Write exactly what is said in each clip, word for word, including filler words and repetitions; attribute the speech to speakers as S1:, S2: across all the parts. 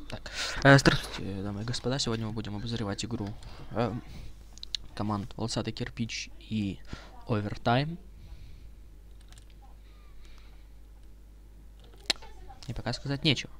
S1: Так, э, здравствуйте, дамы и господа. Сегодня мы будем обозревать игру э, команд Волосатый Кирпич и Овертайм. И пока сказать нечего.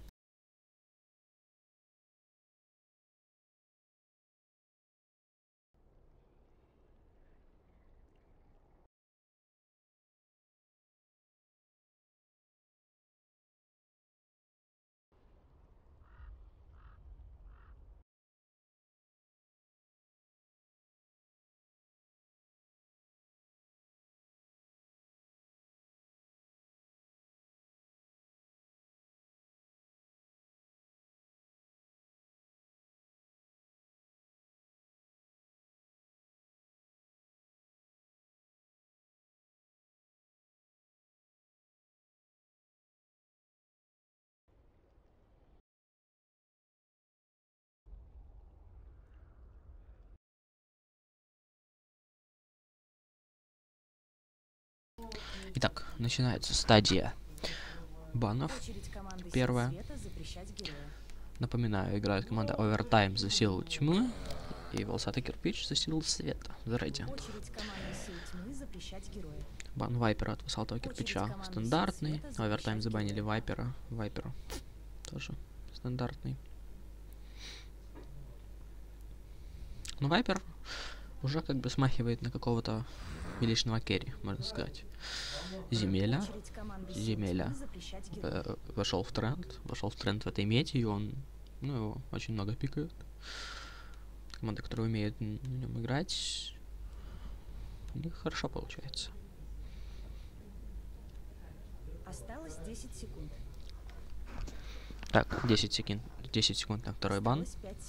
S1: Итак, начинается стадия банов. Первая. Напоминаю, играет команда Овертайм за силу тьмы и Волосатый Кирпич за силу света, за Radiant. Бан Вайпера от Волосатого Кирпича стандартный. Овертайм забанили Вайпера. Вайпера тоже стандартный. Но Вайпер уже как бы смахивает на какого-то величного керри, можно сказать. Земеля. Земеля э, вошел в тренд. Вошел в тренд в этой мете, и он, ну, его очень много пикают. Команда, которая умеет на нем играть, у них хорошо получается.
S2: Осталось десять секунд.
S1: Так, десять секунд. десять секунд на второй бан.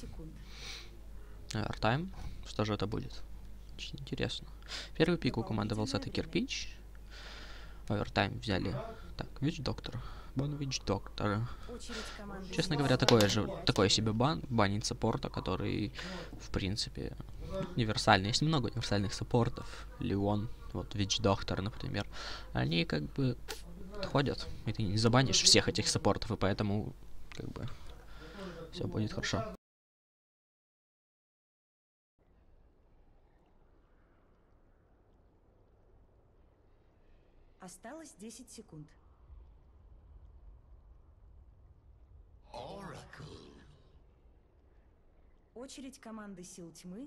S1: Овертайм. Что же это будет? Очень интересно. Первый пик у команды Волосатый Кирпич. Овертайм взяли. Так, Вич Доктор. Бан Вич Доктора. Честно говоря, такое же, такой себе бан. Банить саппорта, который, в принципе, универсальный. Есть много универсальных саппортов. Леон, вот Вич Доктор, например. Они как бы подходят. И ты не забанишь всех этих саппортов, и поэтому, как бы, все будет хорошо.
S2: Осталось десять секунд.
S3: Oracle.
S2: Очередь команды Сил Тьмы.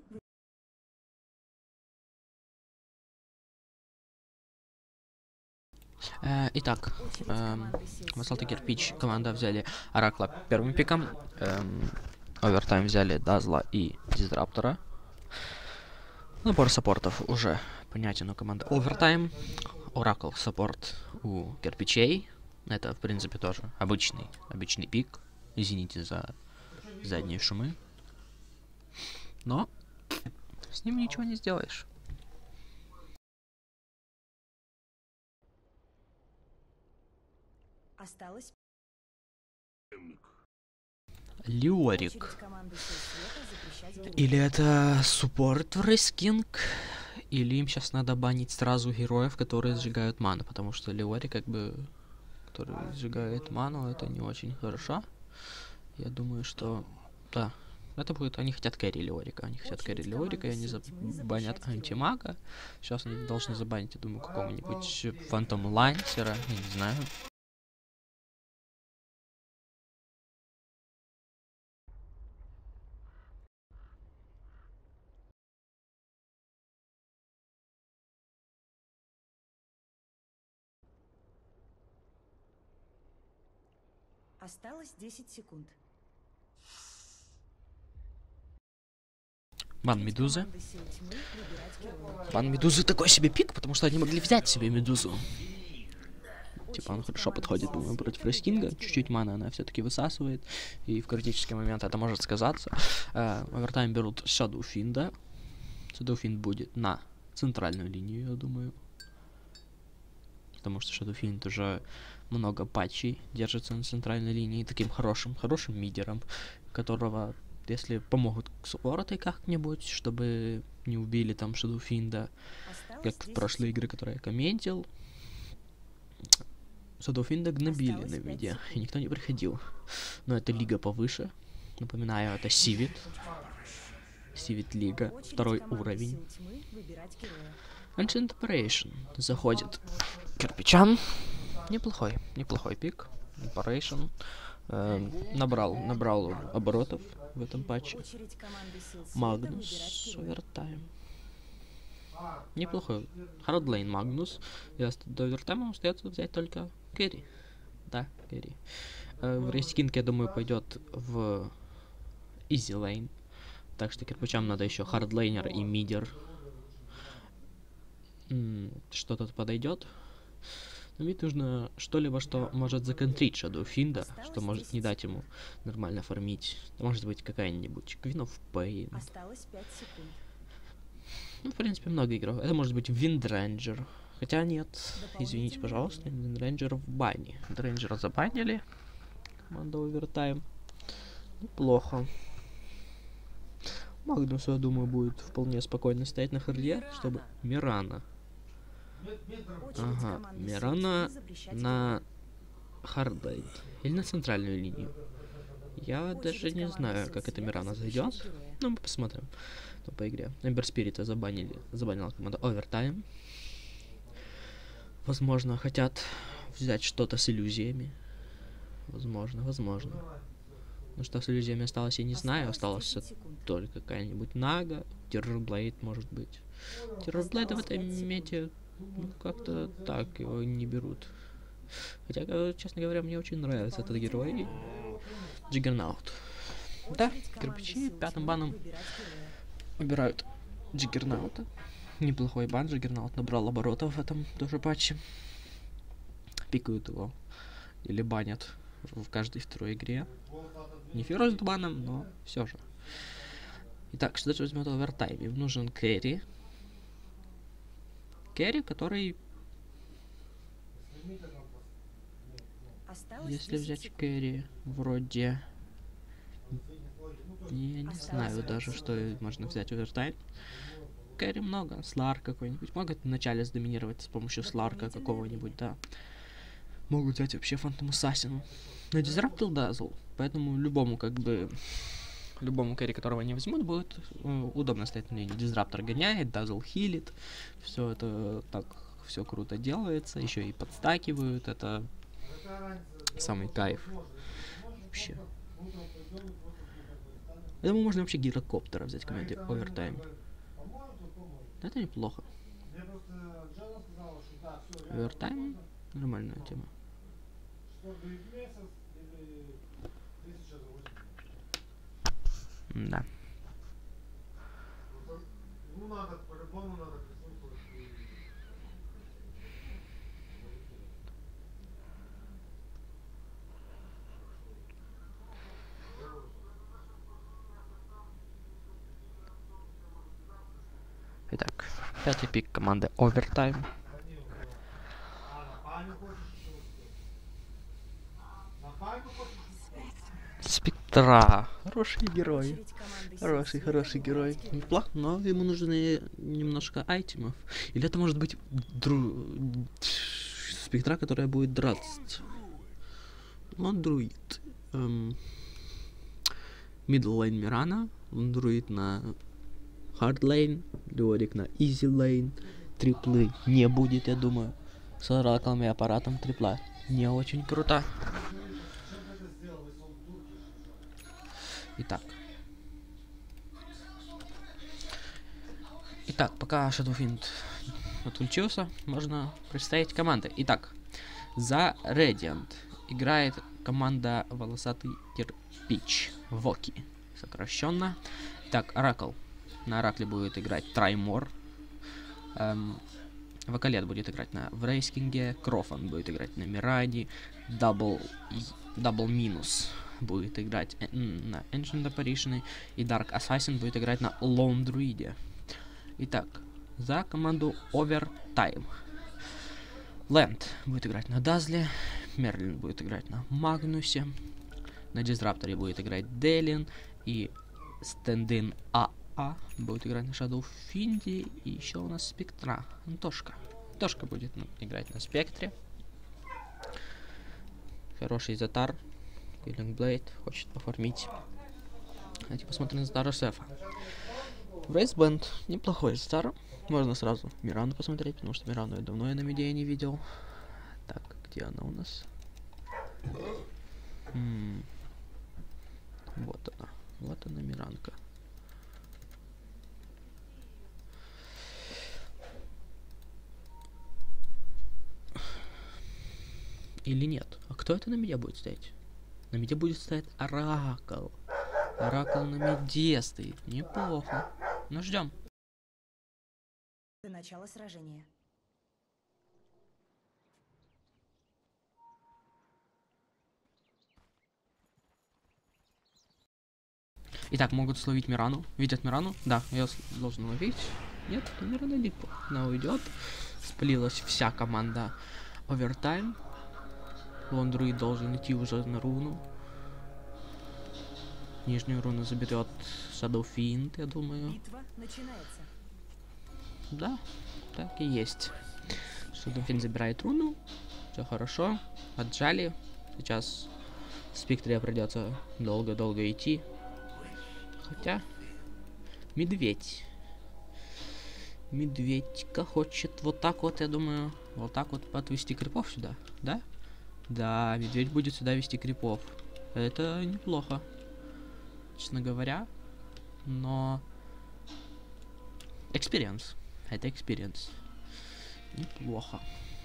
S1: Э, итак, эм, Волосатый Кирпич команда взяли Оракла первым пиком. Эм, Овертайм взяли Дазла и Дизраптора. Набор саппортов уже понятен у команды Овертайм. Оракл саппорт у Кирпичей. Это, в принципе, тоже обычный, обычный пик. Извините за задние шумы. Но с ним ничего не сделаешь.
S2: Осталось.
S1: Леорик.
S2: Очередь команды Сил Света запрещать героя.
S1: Или это суппорт в Рейскинг, или им сейчас надо банить сразу героев, которые сжигают ману, потому что Леори, как бы, который сжигает ману, это не очень хорошо. Я думаю, что, да, это будет, они хотят кэрри Леорика, они хотят кэрри Леорика, и они забанят антимага. Сейчас они должны забанить, я думаю, какого-нибудь Фантом Лансера, я не знаю.
S2: Осталось десять секунд.
S1: Бан Медузы.
S2: Команда Сил Тьмы выбирать героя.
S1: Бан Медузы такой себе пик, потому что они могли взять себе Медузу. Типа он хорошо подходит, думаю, против Рейскинга. Чуть-чуть мана она все-таки высасывает. И в критический момент это может сказаться. Э, Овертайм берут Шадоуфинда. Шадоуфинд будет на центральную линию, я думаю. Потому что Шадоуфинд уже много патчей держится на центральной линии. Таким хорошим, хорошим мидером, которого, если помогут с воротой как-нибудь, чтобы не убили там Шадоуфинда, как в прошлые игры, которые я комментил, Садофинда гнобили на виде, и никто не приходил. Но это лига повыше. Напоминаю, это Сивит. Сивит лига,
S2: Очередь
S1: второй
S2: команды
S1: уровень.
S2: сил тьмы выбирать героя.
S1: Ancient Operation. Заходит кирпичан. Неплохой, неплохой пик. Operation. Эм, набрал, набрал оборотов в этом патче.
S2: Очередь команды сил света
S1: Магнус,
S2: выбирать героя.
S1: овертайм. Неплохой. Хардлейн Магнус. И ост- до овертайма остается взять только Керри. Да, Керри. Э, в рейскинге, я думаю, пойдет в Изи Лейн. Так что кирпичам надо еще хардлейнер и мидер. М, Что тут подойдет? Но мид нужно что-либо, что может законтрить Shadow Финда, что может не дать ему нормально фармить. Это может быть какая-нибудь Queen of Pain.
S2: Осталось пять секунд.
S1: Ну, в принципе, много игроков. Это может быть Виндрейнджер. Хотя нет, извините, пожалуйста, Виндрейнджер в бане. Виндрейнджера забанили. Команда Овертайм. Плохо. Магнус, я думаю, будет вполне спокойно стоять на харде, чтобы Мирана.
S2: Очередь
S1: Ага,
S2: команды сил
S1: Мирана
S2: тьмы запрещать
S1: на хардлейн. Или на центральную линию. Я
S2: Очередь
S1: даже не
S2: команды
S1: знаю,
S2: сил
S1: как эта
S2: света
S1: Мирана
S2: запрещать
S1: зайдет.
S2: героя.
S1: Ну, мы посмотрим. Ну, по игре. Эмбер Спирита забанили. Забанила команда Овертайм. Возможно, хотят взять что-то с иллюзиями. Возможно, возможно. Ну что с иллюзиями осталось, я не знаю. Осталось
S2: десять секунд.
S1: только какая-нибудь Нага. Террорблейд, может быть. Террорблейда в этой мете ну, как-то так его не берут. Хотя, э, честно говоря, мне очень нравится этот герой. Джиггернаут. Да,
S2: Очередь команды
S1: кирпичи
S2: сил
S1: пятым
S2: тьмы
S1: баном
S2: выбирать героя.
S1: убирают Джиггернаута. Неплохой бан, Джиггернаут набрал оборотов в этом тоже патче. Пикают его. Или банят в каждой второй игре. Не фироз баном, но все же. Итак, что же возьмет овертайм? Им нужен Керри. Керри, который,
S2: Осталось
S1: если
S2: десять
S1: взять
S2: секунд.
S1: Керри, вроде... Я не
S2: Осталось
S1: знаю
S2: пять
S1: даже, что можно взять овертайм. Керри много. Слар какой-нибудь. Могут вначале сдоминировать с помощью Сларка какого-нибудь, да. Могут взять вообще Фантом Ассасину. Но Дизраптил Дазл. Поэтому любому, как бы... Любому керри, которого они возьмут, будет э, удобно стоять на линии. Дизраптор гоняет, Дазл хилит. Все это так все круто делается. Еще и подстакивают. Это самый кайф. Вообще. Я думаю, можно вообще гирокоптера взять в команде Овертайм. Это неплохо. Овертайм нормальная тема. Да.
S3: Ну надо, по-любому надо прислушиваться.
S1: Итак, пятый пик команды Овертайм.
S3: А на паню хочешь еще успеть? На паню хочешь успеть?
S1: Спектра. Хороший герой.
S2: Очередь команды сил
S1: Хороший,
S2: света
S1: хороший
S2: выбирать
S1: герой.
S2: героя.
S1: Неплохо, но ему нужны немножко айтемов. Или это может быть дру... спектра, которая будет драться. Он друид. Эм... Middle lane Мирана. Он друид на hard lane. Леорик на easy lane. Триплы не будет, я думаю. С оракалом и аппаратом трипла не очень круто. Итак. Итак, пока Shadowfiend отключился, можно представить команды. Итак, за Radiant играет команда Волосатый Кирпич. Воки. Сокращенно. Итак, Оракл. На Оракле будет играть Траймор. Эм, Вокалет будет играть на Врейскинге. Крофан будет играть на Миране. Дабл... Дабл Минус будет играть э, на Ancient Apparition. И Dark Assassin будет играть на Lone Druid. Итак, за команду Овертайм. Лэнд будет играть на Дазле. Мерлин будет играть на Магнусе. На Дизрапторе будет играть Делин. И Стендин АА будет играть на Шадоуфинде. И еще у нас Спектра. Антошка. Антошка будет ну, играть на Спектре. Хороший Затар. Healing Blade. Хочет пофармить. Давайте посмотрим на Затара Сефа. Рейсбенд. Неплохой Затар. Можно сразу Мирану посмотреть, потому что Мирану я давно я на миде не видел. Так, где она у нас? М-м. Вот она. Вот она, Миранка. Или нет? А кто это на миде будет стоять? На миде будет стоять Оракл. Оракл на миде стоит. Неплохо. Ну, ждем.
S2: До начала сражения.
S1: Итак, могут словить Мирану. Видят Мирану? Да, я должен ловить. Нет, Мирана липа. Она уйдет. Спалилась вся команда овертайм. Лондруид должен идти уже на руну. Нижнюю руну заберет Shadow Fiend, я думаю.
S2: Битва начинается.
S1: Да, так и есть. Shadow Fiend забирает руну. Все хорошо. Отжали. Сейчас Спектре придется долго-долго идти. Хотя медведь. Медведька хочет вот так вот, я думаю, вот так вот отвести крипов сюда, да? Да, медведь будет сюда вести крипов. Это неплохо, честно говоря. Но экспириенс. Это экспириенс. Неплохо.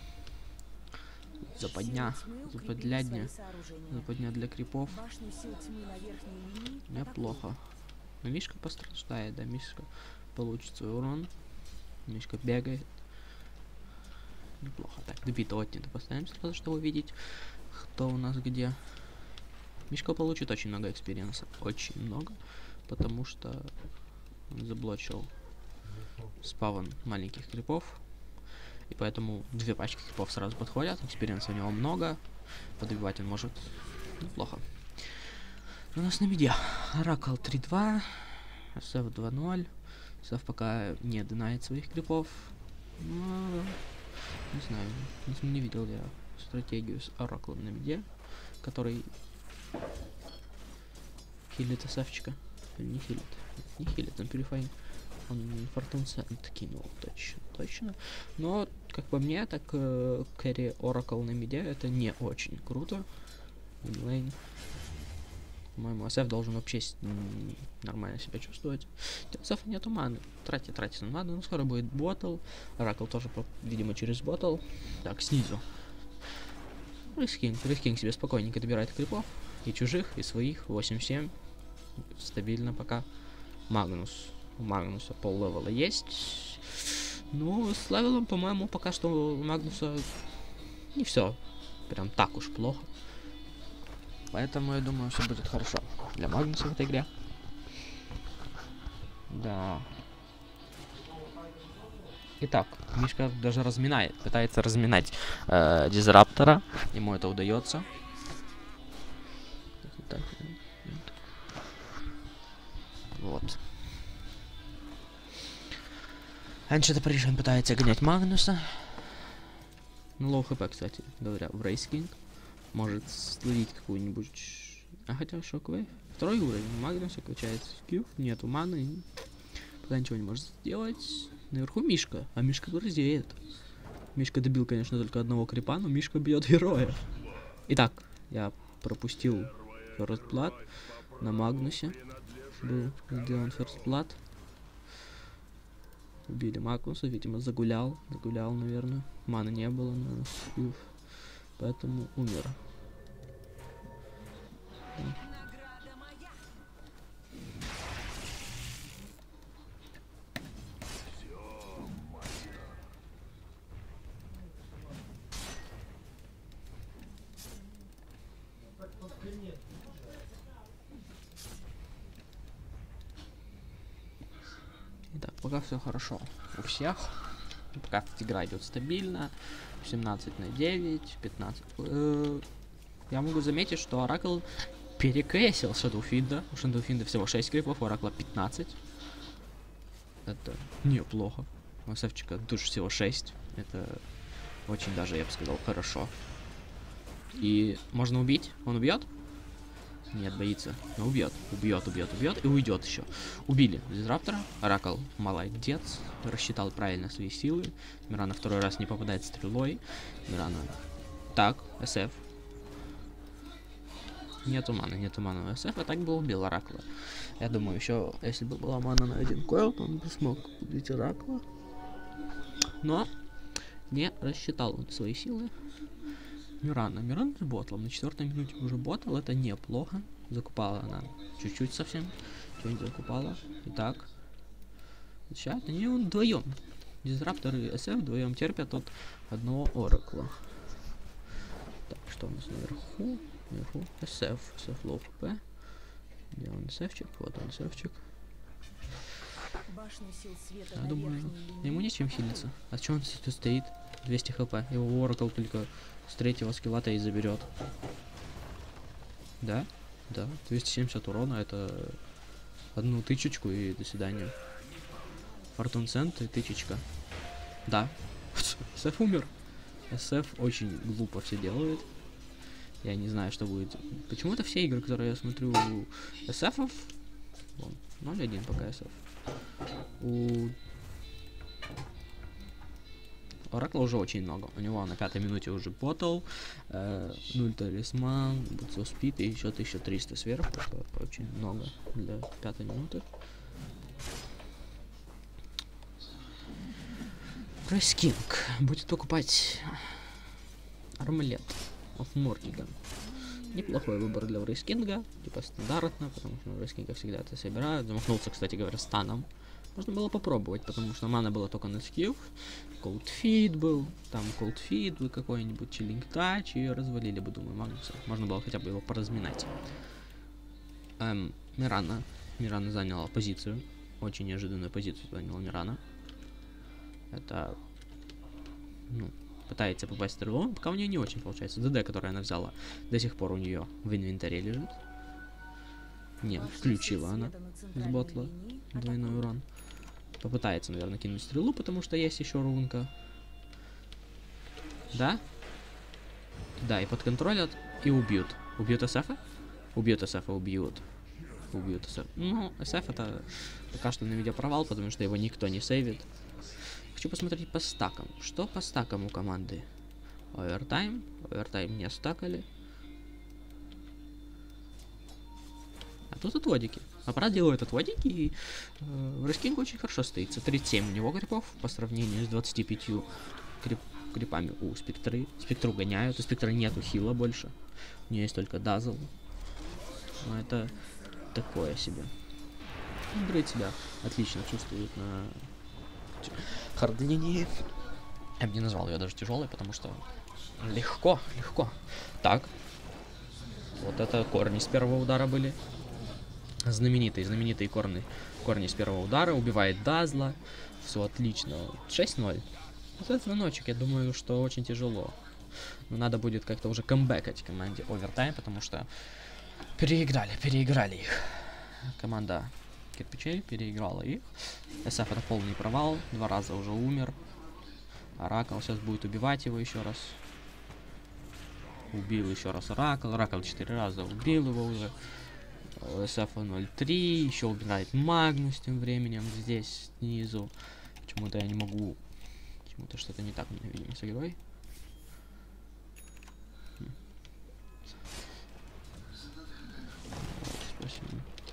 S1: Западня. Западлядня. Западня для крипов. Неплохо. Но Мишка пострадает, да, Мишка получит свой урон. Мишка бегает. Неплохо. Так, добито отнято поставим сразу, чтобы увидеть, кто у нас где. Мишка получит очень много экспириенса. Очень много. Потому что он заблочил спавн маленьких крипов. И поэтому две пачки крипов сразу подходят. Экспириенса у него много. Подбивать он может неплохо. У нас на миде Оракл три два, Сеф два ноль. Сеф пока не динает своих крипов. Но, не знаю, не, не видел я стратегию с Ораклом на миде, который хилит Сефчика. Или не хилит? Не хилит, он пюрифайн. Он Фортун Сент кинул, точно, точно. Но, как по мне, так э, кэрри Оракл на миде это не очень круто. Лейн. По-моему, Асеф должен вообще нормально себя чувствовать. У Асефа нету маны. Тратит, тратит на ману. Ну, скоро будет ботл. Оракл тоже, видимо, через ботл. Так, снизу. Рискинг. Рискинг себе спокойненько добирает крипов. И чужих, и своих. восемь семь. Стабильно пока. Магнус. У Магнуса пол левела есть. Ну, с левелом, по-моему, пока что у Магнуса не все прям так уж плохо. Поэтому я думаю, все будет хорошо для Магнуса в этой игре. Да. Итак, Мишка даже разминает, пытается разминать э, Дизраптора. Ему это удается. Вот. Ancient Apparition пытается гонять Магнуса. Ну, лоу хп, кстати говоря, в Рейс Кинг. Может словить какую-нибудь... А хотя Шоквейв. Второй уровень. Магнуса качается скилл. Нету маны. Пока ничего не может сделать. Наверху Мишка. А Мишка друзеет. Мишка добил, конечно, только одного крипа, но Мишка бьет героя. Итак, я пропустил First Blood на Магнусе. Был сделан First Blood. Убили Магнуса, видимо, загулял. Загулял, наверное. Маны не было на скилл. Поэтому умер. Итак, пока все хорошо у всех. Пока игра идет стабильно. семнадцать на девять, пятнадцать. Э-э- я могу заметить, что Оракл перекресил Шадоуфинда. У Шадоуфинда всего шесть крипов, у Оракла пятнадцать. Это неплохо. У Севчика душ всего шесть. Это очень даже, я бы сказал, хорошо. И можно убить. Он убьет? Нет, боится. Но убьет. Убьет, убьет, убьет. И уйдет еще. Убили Дизраптора. Оракл молодец. Рассчитал правильно свои силы. Мирана второй раз не попадает стрелой. Мирана. Так, СФ. Нету маны, нету маны у СФ, а так бы убил Оракла. Я думаю, еще, если бы была мана на один койл, то он бы смог убить Оракла. Но не рассчитал он свои силы. Мирана. Мирана с ботлом. На четвертой минуте уже ботал. Это неплохо. Закупала она чуть-чуть совсем. Что-нибудь закупала. Итак. Сейчас они вдвоем. Дизраптор и СФ вдвоем терпят от одного Оракла. Так, что у нас наверху? Наверху. СФ. СФ лоу хп. Где он СФчик? Вот он СФчик. Я думаю, ему нечем хилиться. А что он тут стоит? двести хп. Его Оракл только с третьего скилла-то и заберет. Да? Да. двести семьдесят урона, это одну тычечку и до свидания. Фортун цент и тычечка. Да. СФ умер. СФ очень глупо все делает. Я не знаю, что будет. Почему-то все игры, которые я смотрю у СФов, ноль один пока СФ. У Оракла уже очень много. У него на пятой минуте уже ботл, э, нуль талисман, бутсо спид и еще тысяча триста сверху, что очень много для пятой минуты. Рейскинг будет покупать армлет of Morrigan. Неплохой выбор для Рейскинга, типа стандартно, потому что Рейскинга всегда это собирают. Замахнулся, кстати говоря, станом. Можно было попробовать, потому что мана была только на скилл. Cold Feed был, там Cold Feed вы какой-нибудь Chilling Touch, и развалили бы, думаю, Магнуса. Можно было хотя бы его поразминать. Эм, Мирана. Мирана заняла позицию. Очень неожиданную позицию заняла Мирана. Это, ну, пытается попасть в стрелу, пока у нее не очень получается. ДД, который она взяла, до сих пор у нее в инвентаре лежит. Не, включила она с ботла двойной урон. Попытается, наверное, кинуть стрелу, потому что есть еще рунка. Да? Да, и подконтролят, и убьют. Убьют СФа? Убьют СФа, убьют. Убьют СФ. Ну, СФ это пока что на видео провал, потому что его никто не сейвит. Хочу посмотреть по стакам. Что по стакам у команды? Овертайм. Овертайм не стакали. А тут отводики. Аппарат делает отводики, и э, Рейскинг очень хорошо стоит. тридцать семь у него крипов по сравнению с двадцатью пятью крип, крипами у Спектры. Спектру гоняют, у Спектры нету хила больше. У нее есть только дазл. Но это такое себе. Грейд себя отлично чувствует на хард-линии. Я бы не назвал ее даже тяжелой, потому что легко, легко. Так. Вот это корни с первого удара были. Знаменитые, знаменитые корни, корни с первого удара. Убивает Дазла. Все отлично. шесть ноль. Вот этот звоночек, я думаю, что очень тяжело. Но надо будет как-то уже камбэкать команде Овертайм, потому что переиграли, переиграли их. Команда Кирпичей переиграла их. СФ это полный провал. Два раза уже умер. Оракл сейчас будет убивать его еще раз. Убил еще раз Оракл. Оракл четыре раза убил его уже. СФ ноль три. Еще убирает Магнус тем временем здесь снизу. Почему-то я не могу. Почему-то что-то не так у меня, видимо, с игрой. Спасибо.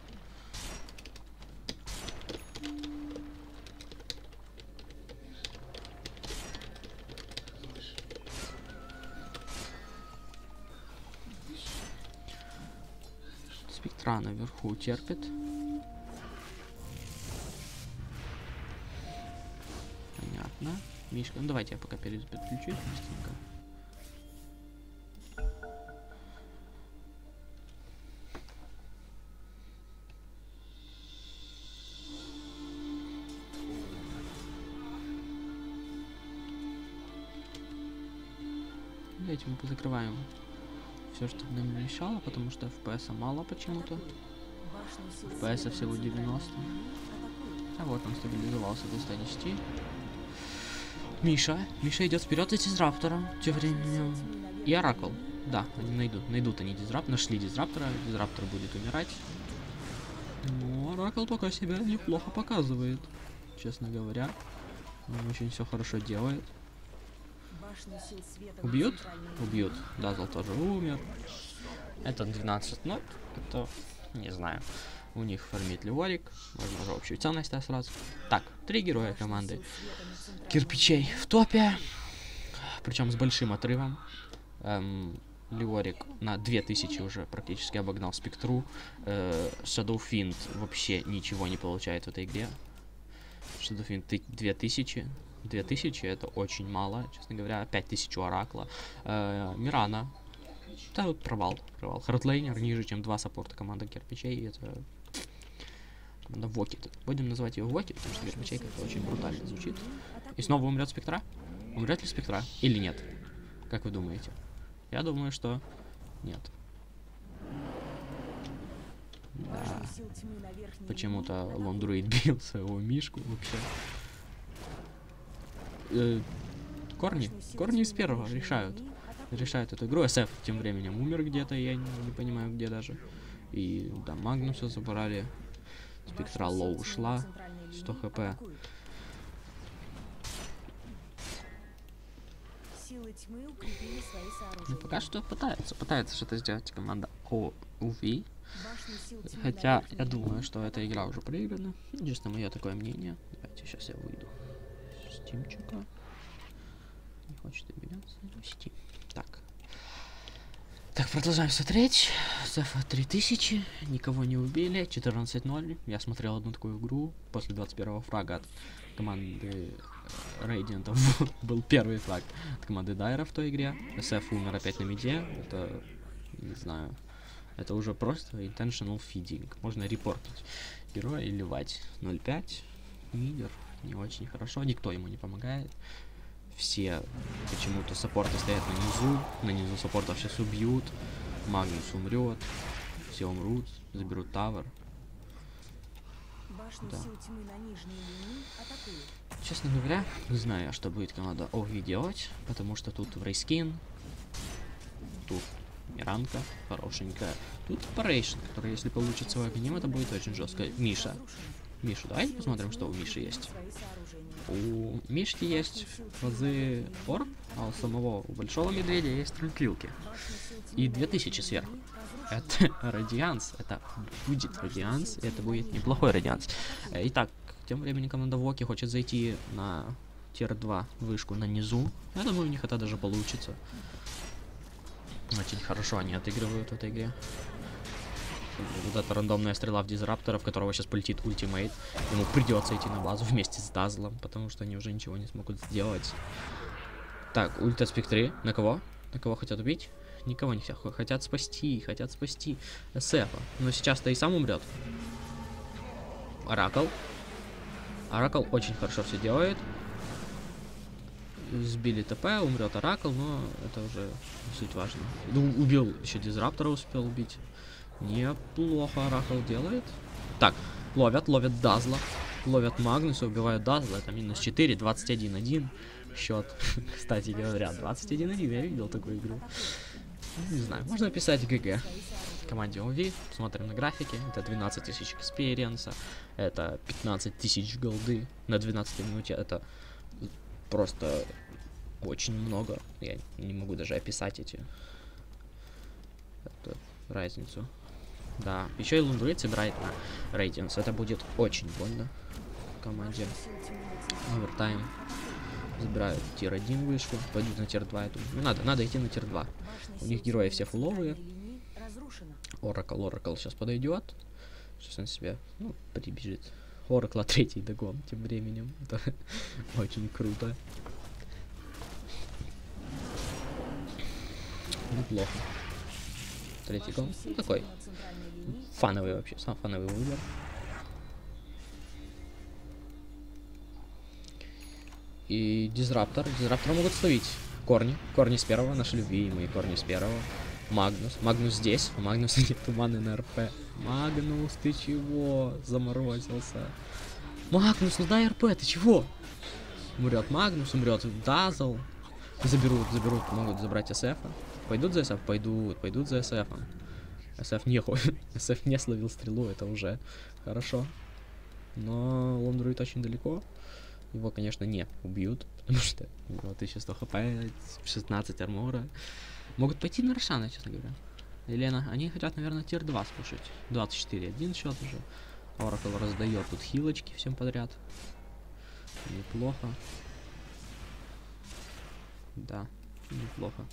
S1: Спектра наверху терпит. Понятно. Мишка, ну давайте я пока перед подключусь быстренько. Давайте мы позакрываем все, что нам мешало, потому что эф пи эс мало почему-то. эф пи эс всего девяносто. А вот он стабилизовался до ста десяти. Миша. Миша идет вперед за Дизраптором. Тем временем. И Оракл. Да, они найдут. Найдут они дизраптора. Нашли дизраптора. Дизраптор будет умирать. Но Оракл пока себя неплохо показывает. Честно говоря. Он очень все хорошо делает. Убьют? Убьют. Дазл тоже умер. Это двенадцать ноль. Это, не знаю. У них фармит Ливорик. Можно уже общую ценность сразу. Так, три героя команды кирпичей в топе. Причем с большим отрывом. Эм, Ливорик на две тысячи уже практически обогнал Спектру. Э, Shadowfiend вообще ничего не получает в этой игре. Shadowfiend две тысячи. две тысячи это очень мало, честно говоря. пять тысяч у Оракла. Э, Мирана. Да, вот провал. Провал. Хардлейнер ниже, чем два саппорта команды кирпичей. Это команда Вокит. Будем называть ее Вокит, потому что кирпичей как-то очень брутально звучит. И снова умрет Спектра? Умрет ли Спектра? Или нет? Как вы думаете? Я думаю, что нет. Да. Почему-то Лондруид бил своего мишку вообще. Э, корни. Корни из первого решают. Решают эту игру. эс эф тем временем умер где-то, я не, не понимаю где даже. И да, Магнуса забрали. Спектра лоу ушла. сто хп. Ну, пока что пытается. Пытается что-то сделать команда о у ви. Хотя я думаю, что эта игра уже проиграна. Честно, мое такое мнение. Давайте сейчас я выйду с Стимчика. Не хочет обменяться. Steam. Так. Так, продолжаем смотреть. Зефа три тысячи. Никого не убили. четырнадцать ноль. Я смотрел одну такую игру после двадцать первого фрага от команды Radiant. Был первый фраг от команды Дайра в той игре. эс эф умер опять на миде. Это, не знаю, это уже просто intentional feeding. Можно репортить героя и ливать. ноль пять. Мидер. Не очень хорошо. Никто ему не помогает. Все почему-то саппорты стоят на низу. На низу саппортов сейчас убьют. Магнус умрет. Все умрут. Заберут тавер. Да. Честно говоря, не знаю, что будет команда о ви делать. Потому что тут Рейскин. Тут Миранка. Хорошенькая. Тут Парейшн, который, если получится в огнем, это будет очень жестко. Миша. Мишу, давайте посмотрим, что у Миши есть. У Мишки есть фазы Орб, а у самого у Большого Медведя есть стрелкилки. И две тысячи сверху. Это Радианс. Это будет Радианс. И это будет неплохой Радианс. Итак, тем временем команда Воки хочет зайти на тир два вышку на низу. Я думаю, у них это даже получится. Очень хорошо они отыгрывают в этой игре. Вот эта рандомная стрела в Дизраптора, в которого сейчас полетит ультимейт. Ему придется идти на базу вместе с Дазлом, потому что они уже ничего не смогут сделать. Так, ульт от Спектры. На кого? На кого хотят убить? Никого не хотят. Хотят спасти, хотят спасти эс эфа. Но сейчас-то и сам умрет. Оракл. Оракл очень хорошо все делает. Сбили ТП, умрет Оракл, но это уже не суть важно. Ну, убил, еще Дизраптора успел убить. Неплохо Оракл делает. Так, ловят, ловят Дазла. Ловят Магнуса, убивают Дазла. Это минус четыре, двадцать один один. Счет. Кстати говоря, двадцать один один. Я видел такую игру. Не знаю, можно писать ГГ. Команде о ви. Смотрим на графики. Это двенадцать тысяч экспириенса. Это пятнадцать тысяч голды на двенадцатой минуте. Это просто очень много. Я не могу даже описать эти эту разницу. Да, еще и Лундруид собирает на Radiance. Это будет очень больно команде. Овертайм. Забирают тир один вышку. Пойдут на тир два. Не надо, надо идти на тир два. У них герои все фуловые. Оракл, Оракл сейчас подойдет. Сейчас он себе, ну, прибежит. Оракла третий догон тем временем. Это очень круто. Неплохо. Третий гол. Ну, такой фановый вообще. Сам фановый выбор. И Дизраптор. Дизраптора могут словить. Корни. Корни с первого. Наши любимые корни с первого. Магнус. Магнус здесь. У Магнуса нет туманы на РП. Магнус, ты чего? Заморозился. Магнус, ну дай РП, ты чего? Умрет Магнус, умрет Дазл. Заберут, заберут, могут забрать эс эфа. Пойдут за СФ? Пойдут. Пойдут за СФом. СФ не ходит. СФ не словил стрелу, это уже хорошо. Но Лондруид очень далеко. Его, конечно, не убьют, потому что у него тысяча сто хп, шестнадцать армора. Могут пойти на Рошана, честно говоря. Елена, они хотят, наверное, тир два спушить. двадцать четыре один счет уже. Оракл раздает тут хилочки всем подряд. Неплохо. Да, неплохо.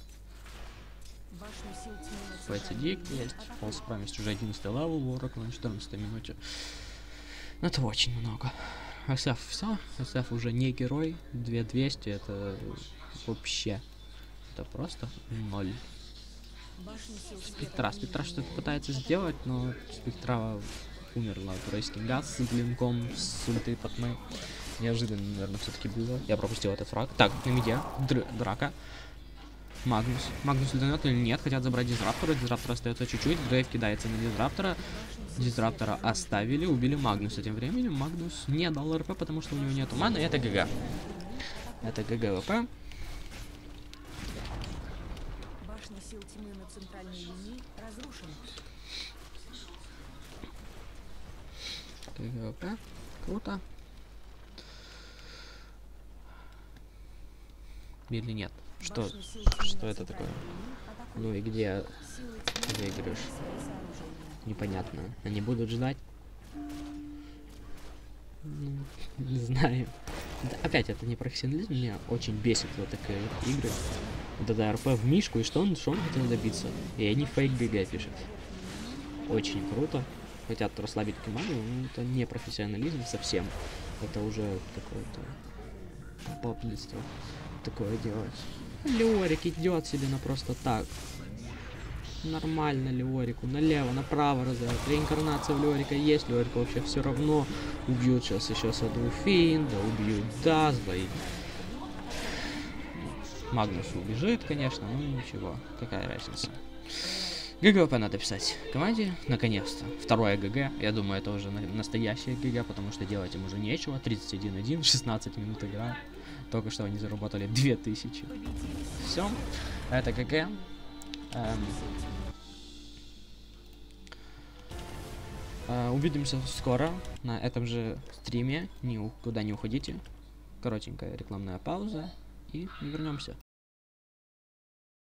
S1: Файтидик есть. False Promise уже одиннадцатый левел в Oracle на четырнадцатой минуте. Это очень много. СФ все. СФ уже не герой. две тысячи двести это вообще. Это просто ноль. Спектра. Спектра что-то пытается сделать, но Спектра умерла от Рейскинга с блинком, с ультой Патмы. Неожиданно, наверное, все-таки было. Я пропустил этот фраг. Так, на миде. Др драка. Магнус. Магнус летанет или нет? Хотят забрать Дизраптора. Дизраптор остается чуть-чуть. Дрейв кидается на Дизраптора. Дизраптора оставили. Убили Магнуса. Тем временем Магнус не дал РП, потому что у него нету маны. Это ГГ. Это ГГ ВП.
S2: Башня сил тьмы на центральной линии разрушена.
S1: ГГ ВП. Круто. Или нет? Что, что это такое? Ну и где выигрыш? Непонятно. Они будут ждать? Ну, не знаю. Да, опять, это не профессионализм. Меня очень бесит вот такие вот игры. Вот это РП в мишку, и что он, что он хотел добиться? И они фейк ГГ пишут. Очень круто. Хотят расслабить команду, но это не профессионализм совсем. Это уже какое-то поплитство. Такое делать. Леорик идет себе на просто так. Нормально Леорику. Налево, направо разряд. Реинкарнация в Леорика есть. Леорика вообще все равно убьют сейчас еще Саду Финда, убьют Дазла и... Магнус убежит, конечно, но ничего. Какая разница. ГГВП надо писать команде, наконец-то. Второе ГГ. Я думаю, это уже настоящее ГГ, потому что делать им уже нечего. тридцать один один, шестнадцать минут игра. Только что они заработали две тысячи. Все. Это ГГ. Эм. Э, увидимся скоро на этом же стриме. Никуда не уходите. Коротенькая рекламная пауза. И вернемся.